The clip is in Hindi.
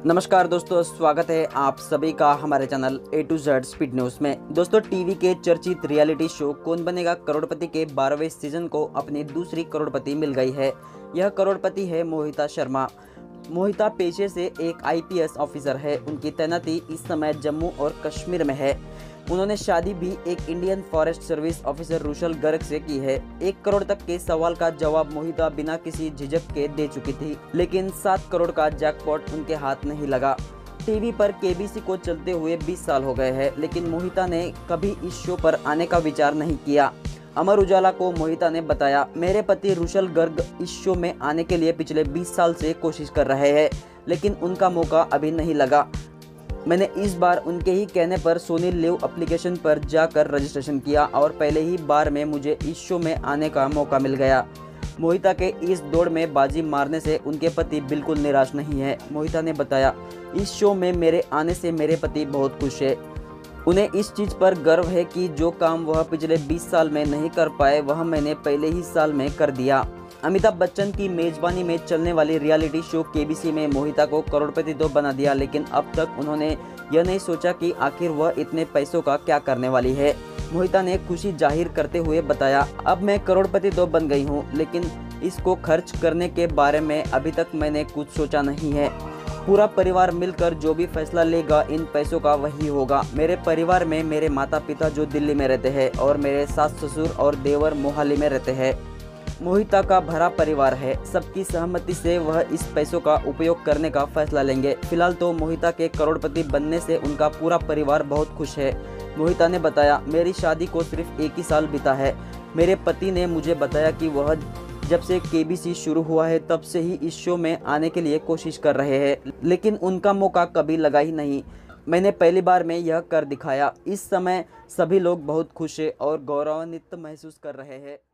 नमस्कार दोस्तों, स्वागत है आप सभी का हमारे channel A to Z speed news में। दोस्तों, टीवी के चर्चित रियलिटी शो कौन बनेगा करोड़पति के 12वें सीजन को अपनी दूसरी करोड़पति मिल गई है। यह करोड़पति है मोहिता शर्मा। मोहिता पेशे से एक IPS ऑफिसर है। उनकी तैनाती इस समय जम्मू और कश्मीर में है। उन्होंने शादी भी एक Indian forest service officer Rushal Garg से की है। 1 करोड़ तक के सवाल का जवाब मोहिता बिना किसी झिझक के दे चुकी थी, लेकिन 7 करोड़ का जैकपॉट उनके हाथ नहीं लगा। टीवी पर KBC को चलते हुए 20 साल हो गए हैं, लेकिन मोहिता ने कभी इस शो पर आने का विचार नहीं किया। अमर उजाला को मोहिता ने बताया, मेरे पति रुशल गर्ग इस शो में आने के लिए पिछले 20 साल से कोशिश कर रहे हैं, लेकिन उनका मौका अभी नहीं लगा। मैंने इस बार उनके ही कहने पर सोनी लिव एप्लीकेशन पर जाकर रजिस्ट्रेशन किया और पहले ही बार में मुझे इस शो में आने का मौका मिल गया। मोहिता के इस दौड़ में बाजी मारने से उनके पति बिल्कुल निराश नहीं है। मोहिता ने बताया, इस शो में मेरे आने से मेरे पति बहुत खुश है। उन्हें इस चीज़ पर गर्व है कि जो काम वह पिछले 20 साल में नहीं कर पाए वह मैंने पहले ही साल में कर दिया। अमिताभ बच्चन की मेजबानी में चलने वाली रियलिटी शो KBC में मोहिता को करोड़पति तो बना दिया, लेकिन अब तक उन्होंने यह नहीं सोचा कि आखिर वह इतने पैसों का क्या करने वाली है। मोहिता ने खुशी जाहिर करते हुए बताया, अब मैं करोड़पति तो बन गई हूँ, लेकिन इसको खर्च करने के बारे में अभी तक मैंने कुछ सोचा नहीं है। पूरा परिवार मिलकर जो भी फैसला लेगा इन पैसों का वही होगा। मेरे परिवार में मेरे माता पिता जो दिल्ली में रहते हैं और मेरे सास ससुर और देवर मोहाली में रहते हैं। मोहिता का भरा परिवार है। सबकी सहमति से वह इस पैसों का उपयोग करने का फैसला लेंगे। फिलहाल तो मोहिता के करोड़पति बनने से उनका पूरा परिवार बहुत खुश है। मोहिता ने बताया, मेरी शादी को सिर्फ 1 ही साल बीता है। मेरे पति ने मुझे बताया कि वह जब से KBC शुरू हुआ है तब से ही इस शो में आने के लिए कोशिश कर रहे हैं, लेकिन उनका मौका कभी लगा ही नहीं। मैंने पहली बार में यह कर दिखाया। इस समय सभी लोग बहुत खुश हैं और गौरवान्वित महसूस कर रहे हैं।